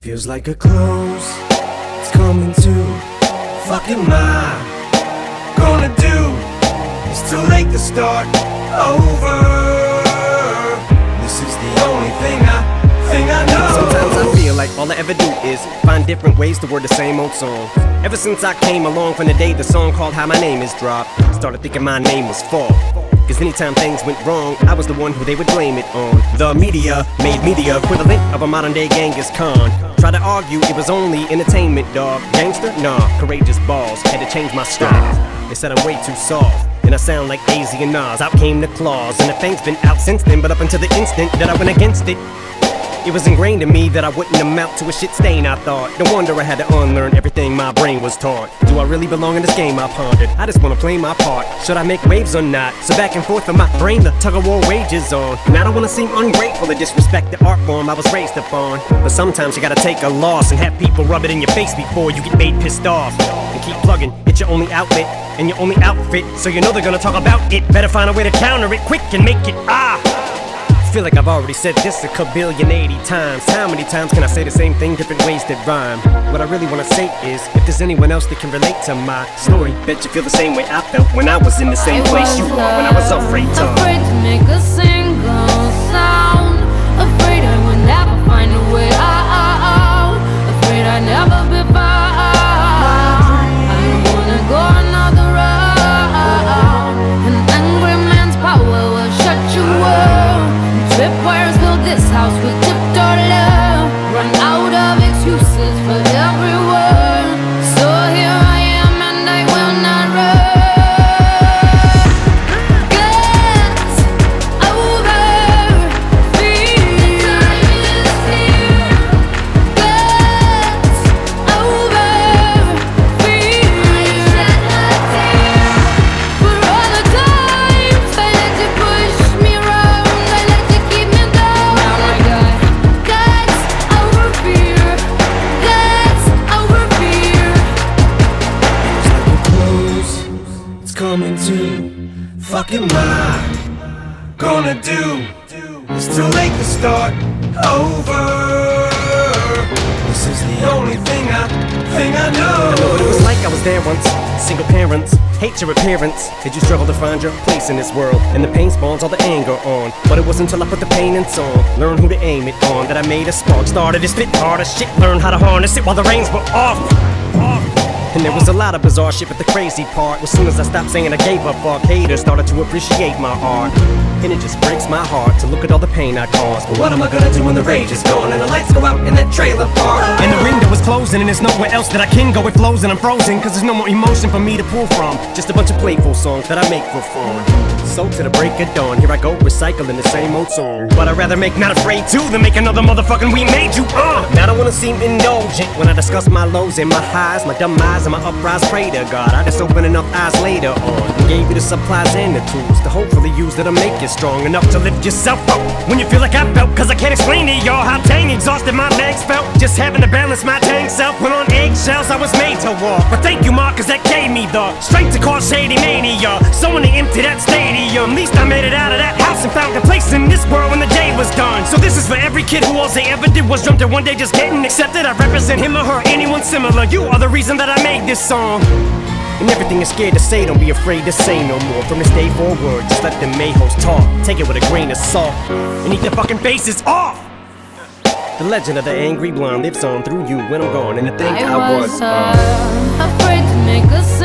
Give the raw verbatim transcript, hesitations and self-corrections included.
Feels like a close, it's coming to. Fuck am I gonna do? It's too late to start over. This is the only thing I, thing I know. Sometimes I feel like all I ever do is find different ways to word the same old song. Ever since I came along from the day the song called How My Name Is dropped, started thinking my name was Fall. Cause anytime things went wrong, I was the one who they would blame it on. The media made me the equivalent of a modern day Genghis Khan. Tried to argue it was only entertainment, dog. Gangster? Nah, courageous balls. Had to change my style. They said I'm way too soft, and I sound like A Z and Nas. Out came the claws, and the thing's been out since then. But up until the instant that I went against it, it was ingrained in me that I wouldn't amount to a shit stain, I thought. No wonder I had to unlearn everything my brain was taught. Do I really belong in this game, I pondered? I just wanna play my part. Should I make waves or not? So back and forth in my brain, the tug-of-war wages on. And I don't wanna seem ungrateful or disrespect the art form I was raised upon. But sometimes you gotta take a loss and have people rub it in your face before you get made pissed off. And keep plugging, it's your only outlet and your only outfit, so you know they're gonna talk about it. Better find a way to counter it quick and make it ah. I feel like I've already said this a kabillion eighty times. How many times can I say the same thing, different ways that rhyme? What I really wanna say is, if there's anyone else that can relate to my story, bet you feel the same way I felt when I was in the same place you are, when I was afraid to Afraid to make a single sound. Afraid I would never find a way out. Afraid I'd never be found. I don't wanna go another round. An angry man's power will shut you up. Tripwires build this house with tiptoe love. Run out of excuses for every word. So here I am and I will not run. Gets over fear. Gets over fear. For all the times I let you push me around, I let you keep me down. Now I got guts over fear. Guts over fear. Close, it's coming to. Fuck am I gonna do? It's too late to start over. This is the only thing I, thing I know. I know what it was like, I was there once. Single parents, hate your appearance. Did you struggle to find your place in this world? And the pain spawns all the anger on. But it wasn't until I put the pain in song, learn who to aim it on, that I made a spark. Started to spit harder shit, learn how to harness it while the reins were off. Off. And there was a lot of bizarre shit, but the crazy part was soon as I stopped saying I gave up, fuck haters started to appreciate my art. And it just breaks my heart to look at all the pain I caused. But what am I gonna do when the rage is gone and the lights go out in that trailer park? And the window is closing and there's nowhere else that I can go. It flows and I'm frozen, cause there's no more emotion for me to pull from. Just a bunch of playful songs that I make for fun. So to the break of dawn, here I go recycling the same old song. But I'd rather make Not Afraid To than make another motherfucking We Made You uh. Now I don't wanna seem indulgent when I discuss my lows and my highs, my dumb eyes and my uprise. Pray to God I just open enough eyes later on and gave you the supplies and the tools to hopefully use that'll make you strong enough to lift yourself up when you feel like I felt. Cause I can't explain to y'all how dang exhausted my legs felt, just having to balance my dang self. When on eggshells I was made to walk. But thank you Mark, cause that gave me the strength to cause shady mania. Someone to empty that stadium. Least I made it out of that house and found a place in this world when the day was done. So this is for every kid who all they ever did was dreamt that one day just getting accepted. I represent him or her, anyone similar. You are the reason that I made this song. And everything you're scared to say, don't be afraid to say no more. From this day forward, just let the mayhoes talk. Take it with a grain of salt and eat their fucking faces off. The legend of the angry blonde lives on through you when I'm gone. And to think I, I was was uh, uh, afraid to make a sound.